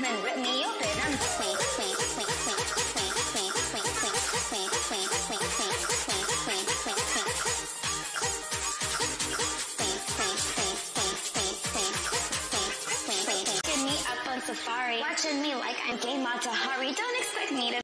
come and rip me open. I'm safari, watching me like I'm Game Mata Hari. Don't expect me to